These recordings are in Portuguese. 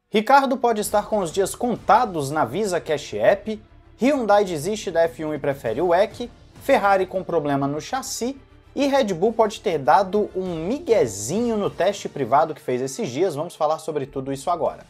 Ricardo pode estar com os dias contados na Visa Cash App, Hyundai desiste da F1 e prefere o WEC, Ferrari com problema no chassi e Red Bull pode ter dado um miguezinho no teste privado que fez esses dias. Vamos falar sobre tudo isso agora.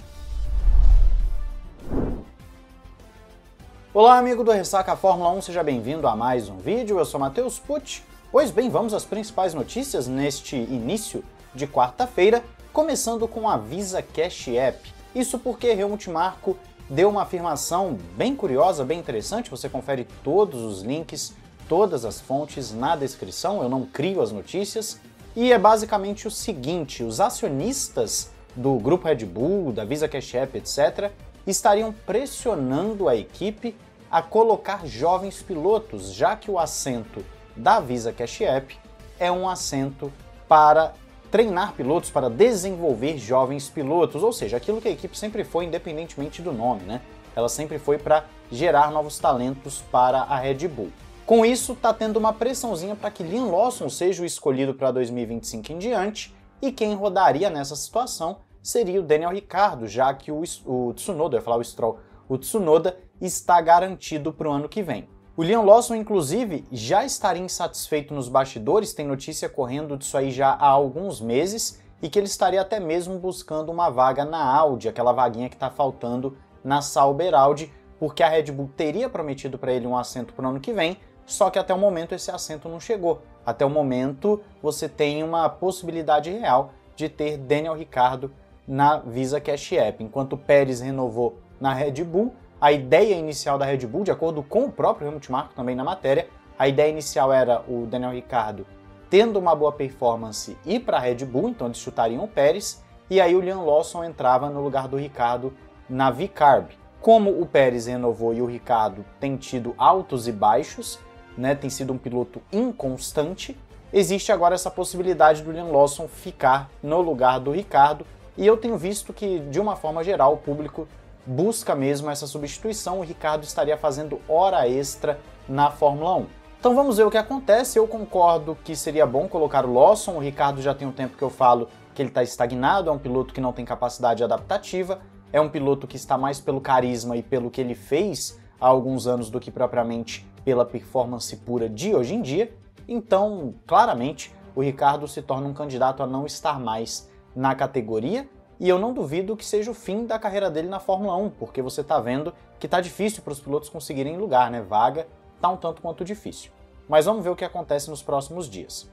Olá, amigo do Ressaca Fórmula 1, seja bem-vindo a mais um vídeo. Eu sou Matheus Pucci. Pois bem, vamos às principais notícias neste início de quarta-feira, começando com a Visa Cash App. Isso porque Helmut Marko deu uma afirmação bem curiosa, bem interessante. Você confere todos os links, todas as fontes na descrição, eu não crio as notícias. E é basicamente o seguinte: os acionistas do grupo Red Bull, da Visa Cash App, etc., estariam pressionando a equipe a colocar jovens pilotos, já que o assento da Visa Cash App é um assento para treinar pilotos, para desenvolver jovens pilotos, ou seja, aquilo que a equipe sempre foi, independentemente do nome, né? Ela sempre foi para gerar novos talentos para a Red Bull. Com isso, tá tendo uma pressãozinha para que Liam Lawson seja o escolhido para 2025 em diante, e quem rodaria nessa situação seria o Daniel Ricciardo, já que o Tsunoda, eu ia falar o Stroll, o Tsunoda está garantido para o ano que vem. O Liam Lawson, inclusive, já estaria insatisfeito nos bastidores, tem notícia correndo disso aí já há alguns meses, e que ele estaria até mesmo buscando uma vaga na Audi, aquela vaguinha que está faltando na Sauber Audi, porque a Red Bull teria prometido para ele um assento para o ano que vem, só que até o momento esse assento não chegou. Até o momento você tem uma possibilidade real de ter Daniel Ricciardo na Visa Cash App. Enquanto o Pérez renovou na Red Bull, a ideia inicial da Red Bull, de acordo com o próprio Helmut Marko também na matéria, a ideia inicial era o Daniel Ricciardo tendo uma boa performance ir para a Red Bull, então eles chutariam o Pérez, e aí o Liam Lawson entrava no lugar do Ricciardo na VCARB. Como o Pérez renovou e o Ricciardo tem tido altos e baixos, né, tem sido um piloto inconstante, existe agora essa possibilidade do Liam Lawson ficar no lugar do Ricciardo, e eu tenho visto que, de uma forma geral, o público busca mesmo essa substituição. O Ricciardo estaria fazendo hora extra na Fórmula 1. Então vamos ver o que acontece. Eu concordo que seria bom colocar o Lawson. O Ricciardo já tem um tempo que eu falo que ele está estagnado, é um piloto que não tem capacidade adaptativa, é um piloto que está mais pelo carisma e pelo que ele fez há alguns anos do que propriamente pela performance pura de hoje em dia. Então, claramente, o Ricciardo se torna um candidato a não estar mais na categoria, e eu não duvido que seja o fim da carreira dele na Fórmula 1, porque você está vendo que está difícil para os pilotos conseguirem lugar, né? Vaga está um tanto quanto difícil. Mas vamos ver o que acontece nos próximos dias.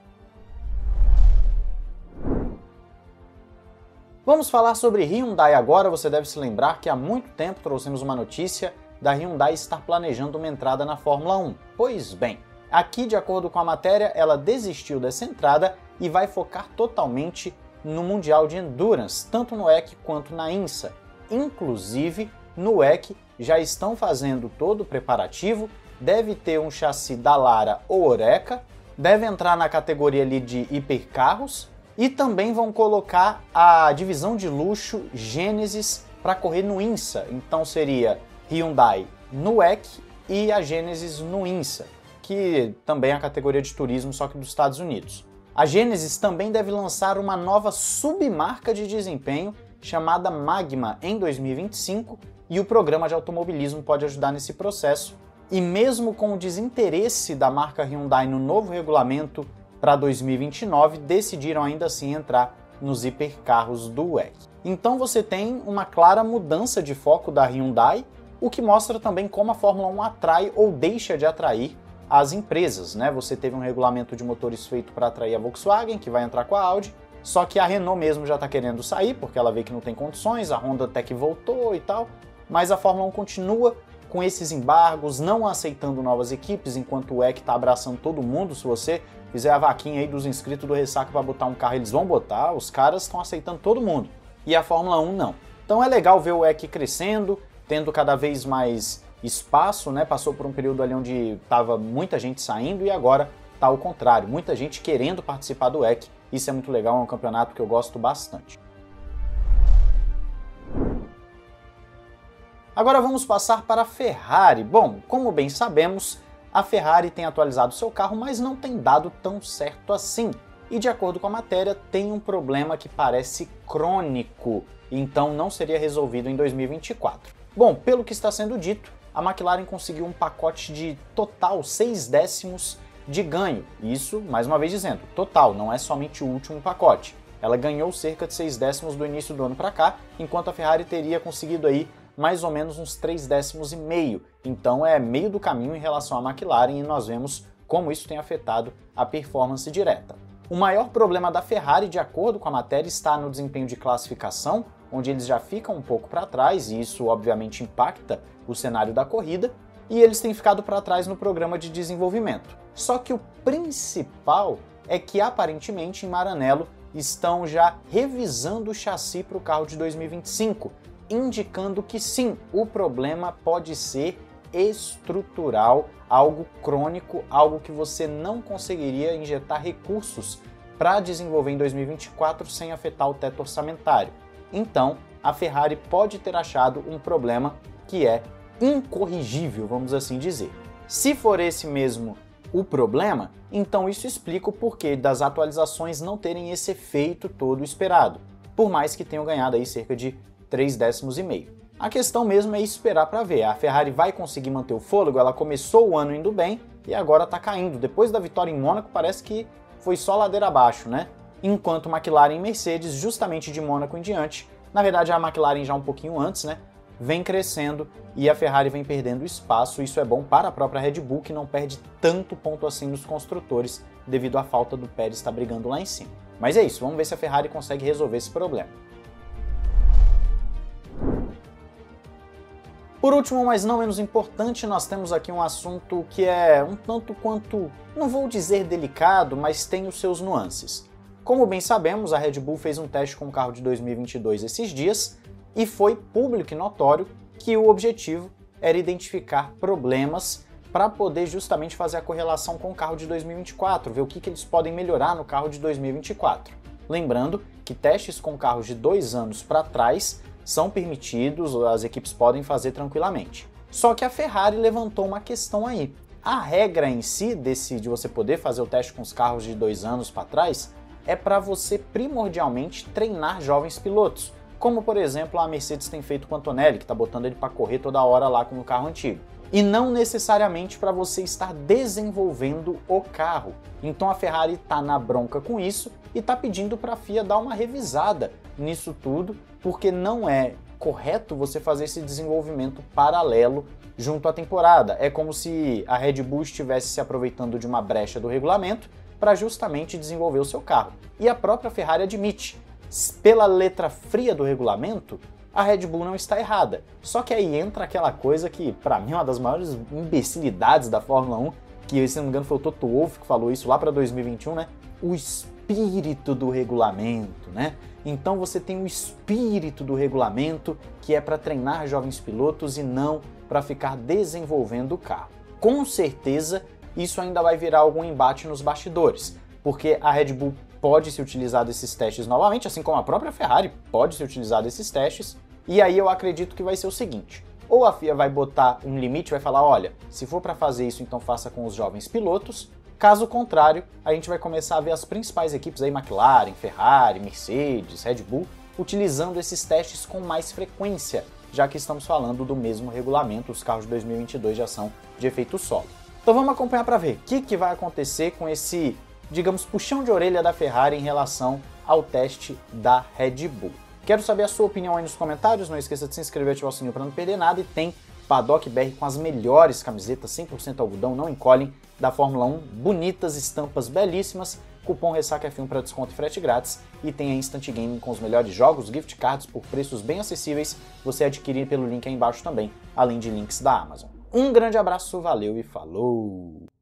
Vamos falar sobre Hyundai agora. Você deve se lembrar que há muito tempo trouxemos uma notícia da Hyundai estar planejando uma entrada na Fórmula 1. Pois bem, aqui, de acordo com a matéria, ela desistiu dessa entrada e vai focar totalmente no Mundial de Endurance, tanto no WEC quanto na INSA. Inclusive, no WEC já estão fazendo todo o preparativo, deve ter um chassi da Lara ou Oreca, deve entrar na categoria ali de hipercarros, e também vão colocar a divisão de luxo Genesis para correr no INSA. Então seria Hyundai no WEC e a Genesis no INSA, que também é a categoria de turismo, só que dos Estados Unidos. A Genesis também deve lançar uma nova submarca de desempenho chamada Magma em 2025, e o programa de automobilismo pode ajudar nesse processo. E mesmo com o desinteresse da marca Hyundai no novo regulamento para 2029, decidiram ainda assim entrar nos hipercarros do WEC. Então você tem uma clara mudança de foco da Hyundai, o que mostra também como a Fórmula 1 atrai ou deixa de atrair as empresas, né? Você teve um regulamento de motores feito para atrair a Volkswagen, que vai entrar com a Audi, só que a Renault mesmo já está querendo sair, porque ela vê que não tem condições, a Honda até que voltou e tal, mas a Fórmula 1 continua com esses embargos, não aceitando novas equipes, enquanto o WEC está abraçando todo mundo. Se você fizer a vaquinha aí dos inscritos do Ressaca para botar um carro, eles vão botar, os caras estão aceitando todo mundo, e a Fórmula 1 não. Então é legal ver o WEC crescendo, tendo cada vez mais espaço, né? Passou por um período ali onde tava muita gente saindo e agora tá ao contrário, muita gente querendo participar do WEC. Isso é muito legal, é um campeonato que eu gosto bastante. Agora vamos passar para a Ferrari. Bom, como bem sabemos, a Ferrari tem atualizado seu carro, mas não tem dado tão certo assim. E de acordo com a matéria, tem um problema que parece crônico então não seria resolvido em 2024. Bom, pelo que está sendo dito, a McLaren conseguiu um pacote de total 6 décimos de ganho. Isso, mais uma vez dizendo, total, não é somente o último pacote. Ela ganhou cerca de 6 décimos do início do ano para cá, enquanto a Ferrari teria conseguido aí mais ou menos uns 3 décimos e meio. Então é meio do caminho em relação à McLaren e nós vemos como isso tem afetado a performance direta. O maior problema da Ferrari, de acordo com a matéria, está no desempenho de classificação, onde eles já ficam um pouco para trás e isso obviamente impacta o cenário da corrida, e eles têm ficado para trás no programa de desenvolvimento. Só que o principal é que aparentemente em Maranello estão já revisando o chassi para o carro de 2025, indicando que sim, o problema pode ser estrutural, algo crônico, algo que você não conseguiria injetar recursos para desenvolver em 2024 sem afetar o teto orçamentário. Então, a Ferrari pode ter achado um problema que é incorrigível, vamos assim dizer. Se for esse mesmo o problema, então isso explica o porquê das atualizações não terem esse efeito todo esperado, por mais que tenham ganhado aí cerca de 3 décimos e meio. A questão mesmo é esperar para ver. A Ferrari vai conseguir manter o fôlego? Ela começou o ano indo bem e agora está caindo. Depois da vitória em Mônaco parece que foi só ladeira abaixo, né? Enquanto McLaren e Mercedes, justamente de Mônaco em diante, na verdade a McLaren já um pouquinho antes, né? Vem crescendo e a Ferrari vem perdendo espaço. Isso é bom para a própria Red Bull, que não perde tanto ponto assim nos construtores, devido à falta do Pérez estar brigando lá em cima. Mas é isso, vamos ver se a Ferrari consegue resolver esse problema. Por último, mas não menos importante, nós temos aqui um assunto que é um tanto quanto, não vou dizer delicado, mas tem os seus nuances. Como bem sabemos, a Red Bull fez um teste com o carro de 2022 esses dias, e foi público e notório que o objetivo era identificar problemas para poder justamente fazer a correlação com o carro de 2024, ver o que eles podem melhorar no carro de 2024. Lembrando que testes com carros de 2 anos para trás são permitidos, as equipes podem fazer tranquilamente. Só que a Ferrari levantou uma questão aí. A regra em si de você poder fazer o teste com os carros de 2 anos para trás é para você primordialmente treinar jovens pilotos, como por exemplo a Mercedes tem feito com o Antonelli, que está botando ele para correr toda hora lá com o carro antigo. E não necessariamente para você estar desenvolvendo o carro. Então a Ferrari está na bronca com isso e está pedindo para a FIA dar uma revisada nisso tudo, porque não é correto você fazer esse desenvolvimento paralelo junto à temporada. É como se a Red Bull estivesse se aproveitando de uma brecha do regulamento para justamente desenvolver o seu carro. E a própria Ferrari admite, pela letra fria do regulamento, a Red Bull não está errada. Só que aí entra aquela coisa que, para mim, é uma das maiores imbecilidades da Fórmula 1, que, se não me engano, foi o Toto Wolff que falou isso lá para 2021, né? O espírito do regulamento, né? Então você tem o espírito do regulamento, que é para treinar jovens pilotos e não para ficar desenvolvendo o carro. Com certeza, isso ainda vai virar algum embate nos bastidores, porque a Red Bull pode se utilizar desses testes novamente, assim como a própria Ferrari pode se utilizar desses testes, e aí eu acredito que vai ser o seguinte: ou a FIA vai botar um limite, vai falar, olha, se for para fazer isso, então faça com os jovens pilotos. Caso contrário, a gente vai começar a ver as principais equipes aí, McLaren, Ferrari, Mercedes, Red Bull, utilizando esses testes com mais frequência, já que estamos falando do mesmo regulamento, os carros de 2022 já são de efeito solo. Então vamos acompanhar para ver o que vai acontecer com esse, digamos, puxão de orelha da Ferrari em relação ao teste da Red Bull. Quero saber a sua opinião aí nos comentários, não esqueça de se inscrever e ativar o sininho para não perder nada, e tem Paddock BR com as melhores camisetas 100% algodão, não encolhem, da Fórmula 1, bonitas estampas belíssimas, cupom RessacaF1 para desconto e frete grátis, e tem a Instant Gaming com os melhores jogos, gift cards por preços bem acessíveis, você adquirir pelo link aí embaixo também, além de links da Amazon. Um grande abraço, valeu e falou!